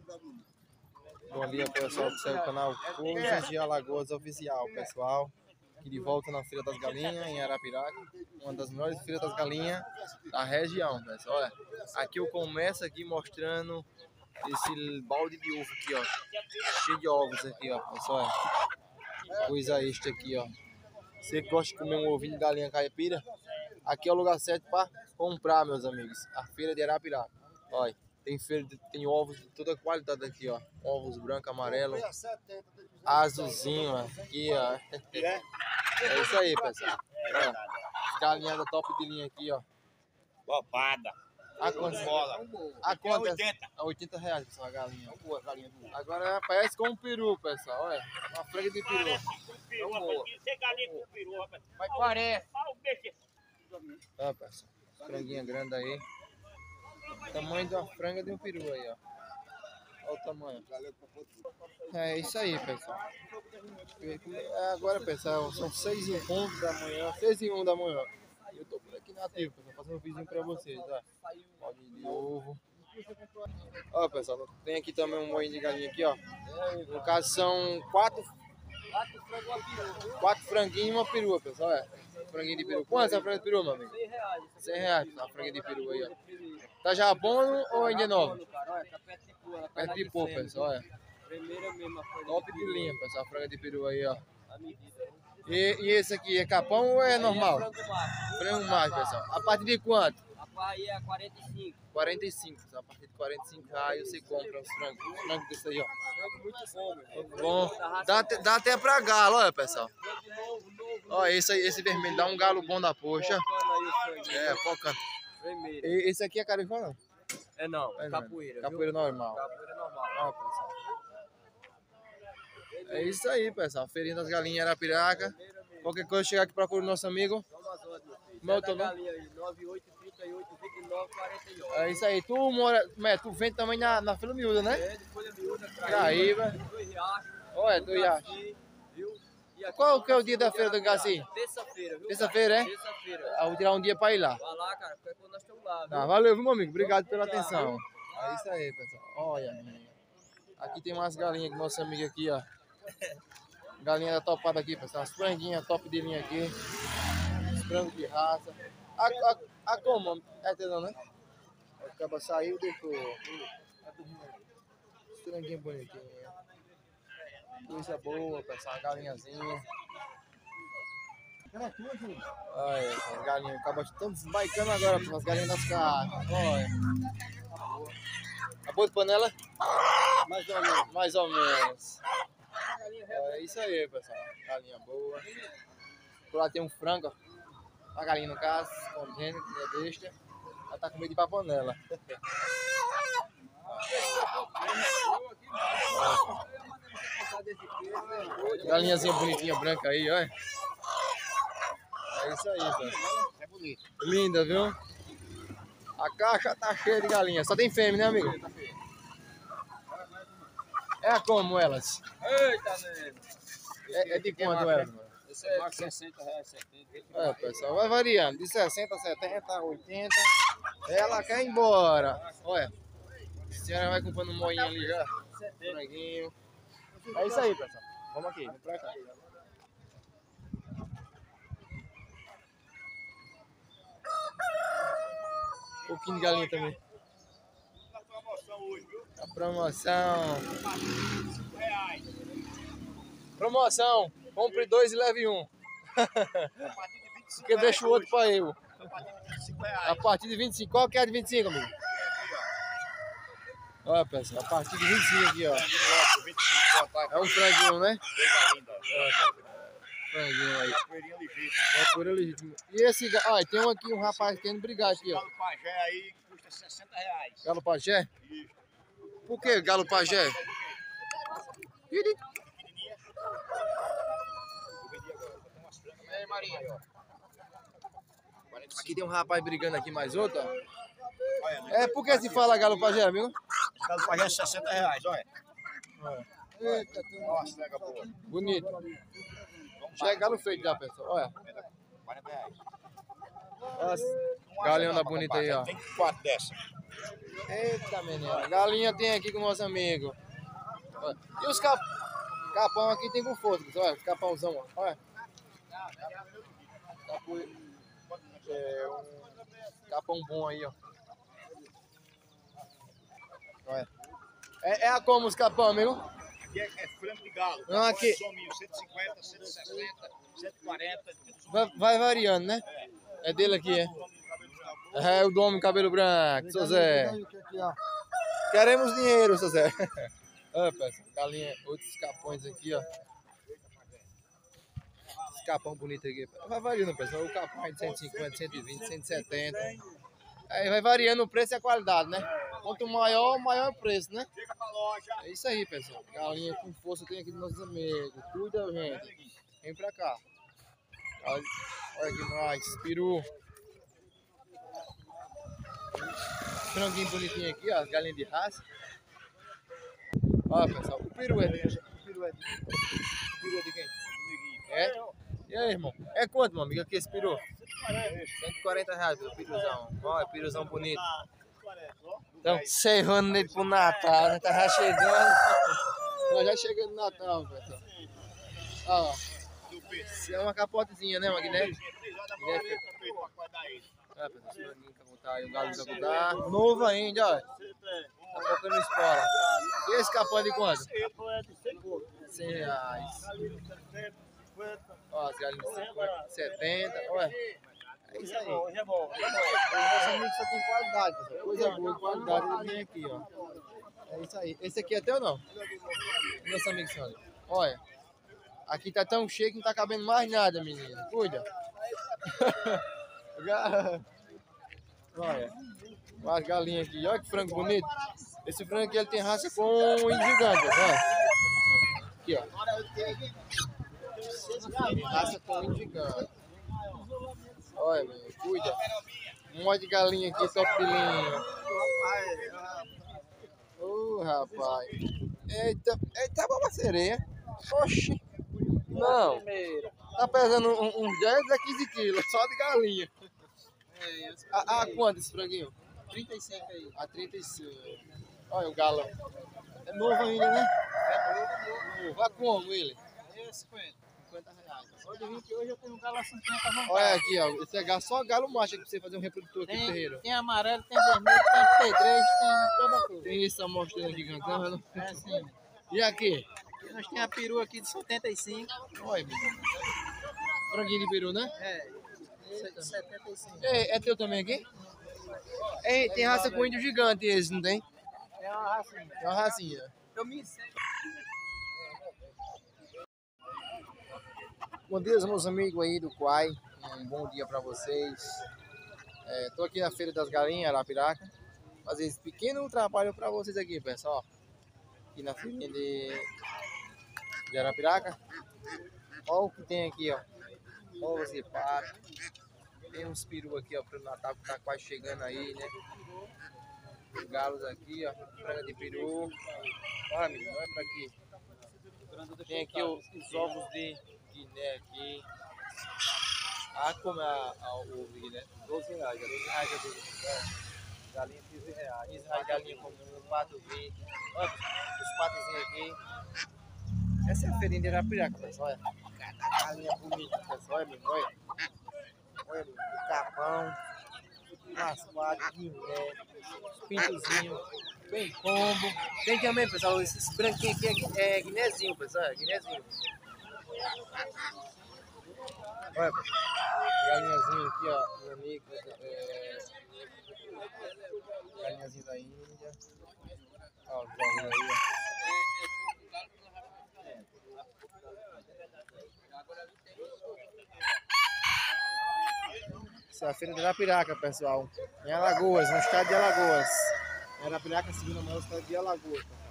Bom dia, pessoal do seu canal Coisas de Alagoas Oficial, pessoal. Aqui de volta na Feira das Galinhas, em Arapiraca. Uma das melhores feiras das galinhas da região, pessoal. Olha, aqui eu começo aqui mostrando esse balde de ovo aqui, ó. Cheio de ovos aqui, ó, pessoal. Olha. Coisa extra aqui, ó. Você que gosta de comer um ovinho de galinha caipira, aqui é o lugar certo para comprar, meus amigos. A Feira de Arapiraca. Olha. Tem ovos de toda qualidade aqui, ó. Ovos branco, amarelo, azulzinho, aqui, ó. É isso aí, pessoal. Galinha da top de linha aqui, ó. Bopada. A quanto? A quanto? 80. A 80 reais, pessoal, a galinha. Agora parece com um peru, pessoal. Olha, uma franga de peru. Vai 40. Ó, pessoal. Franguinha grande aí. Tamanho de uma franga de um peru aí, ó. Olha o tamanho. É isso aí, pessoal. Agora, pessoal, são 6h01 da manhã. 6h01 da manhã. Eu tô por aqui na ativa, pessoal, fazendo um vídeo pra vocês, ó. Balde de ovo. Ó, pessoal, tem aqui também um moinho de galinha aqui, ó. No caso são 4 franguinhos e uma perua, pessoal. É. Franguinho de peru. Quanto é a franga de peru, meu amigo? 100 reais, a franga de peru aí, ó. Tá já bom ou ainda é novo? Tá perto de pôr, pessoal, olha. Primeira mesmo, Top de linha, pessoal, a franga de peru aí, ó. E esse aqui é capão ou é normal? Frango macho, pessoal. A partir de quanto? A partir é 45. 45, pessoal. A partir de 45 reais você compra os frangos. Frango desse aí, ó. Frango muito bom, meu. Bom. Dá até pra galo, olha, pessoal. Ó, esse vermelho dá um galo bom da poxa. É, focando. Esse aqui é carifão, não? É não, capoeira. Capoeira normal. Capoeira normal. Ó, pessoal. É isso aí, pessoal. Feirinha das Galinhas Arapiraca. Qualquer coisa, chegar aqui, procura o nosso amigo. Meu teu nome? 9838 É isso aí. Tu vende também na Folha Miúda, né? É, de Folha Miúda, Traíba. Olha, do Riacho. Qual que é o dia da feira do Gaci? Terça-feira, viu? Terça-feira, é? Terça-feira. Vou tirar um dia pra ir lá. Vai lá, cara, porque quando nós estamos lá. Tá, valeu, viu, meu amigo? Obrigado pela atenção. É isso aí, pessoal. Olha, menina. Aqui tem umas galinhas com nosso amigo aqui, ó. Galinha da topada aqui, pessoal. As franguinhas top de linha aqui. Os frangos de raça. A como? É entendeu, né? Acaba saiu, deixou. Os franguinhos bonitinhos. Coisa boa, pessoal. Uma galinhazinha. Olha, as galinhas. Acaba tão desbaicando agora, pessoal. As galinhas das carnes. Olha. Acabou de panela? Mais ou menos. Mais ou menos. É isso aí, pessoal. Galinha boa. Por lá tem um frango, ó. A galinha no caso, escondendo, que é besta. Ela tá com medo de ir pra panela. Galinhazinha bonitinha, branca aí, olha. É isso aí, pessoal. É bonito. Linda, viu? A caixa tá cheia de galinha. Só tem fêmea, né, amigo? É como elas? Eita, mesmo. É de quanto elas, mano? Esse é 60 reais, 70. É, pessoal, vai variando. De 60, 70, 80. Ela quer ir embora. Olha. A senhora vai comprando um moinho ali já. Franguinho. É isso aí, pessoal. Vamos aqui, vamos pra cá. Um pouquinho de galinha também. Na promoção hoje, viu? A promoção. R$5. Promoção. Compre 2 e leve 1. Porque deixa o outro pra eu. A partir de 25. Qual que é a de 25, amigo? Olha, pessoal, a partir de 25 aqui, ó. É um franguinho, né? Franguinho aí. Capoeira legítima. E esse, olha, tem um aqui, um rapaz querendo brigar aqui, ó. Galo pajé aí custa R$60. Galo pajé? Isso. Por que galo pajé? Aqui tem um rapaz brigando aqui, mais outro, ó. É, por que se fala galo pajé, amigo? Galo pajé é R$60, olha. Eita, Nossa, pega boa. bonito. Já é galo feito já, pessoal, olha. R$40. Nossa, galinha bonita aí, ó. Tem 4 dessa. Eita, menina. Galinha tem aqui com o nosso amigo. E os capão aqui tem com força, olha. Os capãozão, ó. Olha. Um capão bom aí, ó. Olha. É a como os capão, amigo? Aqui é frango de galo. Não, aqui. 150, 160, 140. Vai variando, né? É dele aqui, é? É o do homem cabelo branco, seu Zé. Queremos dinheiro, seu Zé. Olha, pessoal, galinha, outros capões aqui, ó. Esse capão bonito aqui. Vai variando, pessoal. O capão é de 150, 120, 170. Aí vai variando o preço e a qualidade, né? Quanto maior, maior o preço, né? É isso aí, pessoal. Galinha com força tem aqui dos nossos amigos. Cuida, gente. Vem pra cá. Olha que mais. Peru. Franguinho bonitinho aqui, ó. Galinha de raça. Ó, pessoal. O peru é de quem? É? E aí, irmão? É quanto, meu amigo, aqui esse peru? 140 reais pelo peruzão. Olha, peruzão bonito. Então, serrando nele pro Natal, né? Tá já chegando. Tá já chegando no Natal, pessoal. Ó, isso é uma capotezinha, né, Magné? Ah, pessoal, esse franguinho pra botar aí, o galo pra botar. Novo ainda, ó. Tá colocando espora. E esse capão de quanto? 100 reais. Ó, as galinhas de 50, 70, olha. É isso aí. Hoje é bom. Nosso amigo só tem qualidade, pessoal. Coisa boa, qualidade, ele vem aqui, ó. É isso aí. Esse aqui é teu ou não? Nosso amigo Sandro. Olha. Aqui tá tão cheio que não tá cabendo mais nada, menino. Cuida. Olha. As galinhas aqui. Olha que frango bonito. Esse frango aqui ele tem raça com um gigante, olha. Aqui, ó. Tem raça com um gigante. Olha, meu, cuida. Um monte de galinha aqui, top de linha. Ô, rapaz. Eita, babacereia. Oxi. Não. Tá pesando uns 10 a 15 quilos, só de galinha. A quanto esse franguinho? 35 aí. A 35. Olha o galão. É novo ainda, né? É novo. A como ele? 50. 50 reais. Hoje eu tenho um galo a 50 à vontade. Olha aqui, ó. Esse é só galo macho aqui pra você fazer um reprodutor aqui no terreiro. Tem amarelo, tem vermelho, tem pedreiro, tem toda coisa. Tem esse amostrando gigantão, né? É assim. E aqui? Nós temos a peru aqui de 75. Olha, menino. Franguinho de peru, né? É. 75. É teu também aqui? É, tem raça com índio gigante esse, não tem? É uma racinha. É uma racinha. Eu me sei. Bom dia, meus amigos aí do Quai. Um bom dia para vocês. Tô aqui na Feira das Galinhas, Arapiraca. Fazer esse pequeno trabalho para vocês aqui, pessoal. Aqui na feirinha de Arapiraca. Olha o que tem aqui, ó. Olha os patos. Tem uns peru aqui, ó, pro Natal que tá quase chegando aí, né? Os galos aqui, ó. Franga de peru. Olha, menino, olha pra aqui. Tem aqui os ovos de Guiné aqui. Como é o ovo de Guiné? 12 reais. 12 reais a 12 reais. Galinha 15 reais. 15 reais galinha comum, pato verde. Olha os patozinhos aqui. Essa é a feirinha de Arapiraca, pessoal. Olha. Cada galinha bonita, pessoal. Olha, menino, olha. Olha, o capão. Umas patas, Guiné. Os pintozinhos. Bem combo. Tem também, pessoal, esses branquinhos aqui é guinézinho, pessoal. É guinézinho. Olha, galinhazinho aqui, ó, meu amigo, galinhazinho da Índia. Ó, os galinhos aí, ó. Essa é a feira de Arapiraca, pessoal. Em Alagoas, no estado de Alagoas. Arapiraca, segunda maior estado de Alagoas.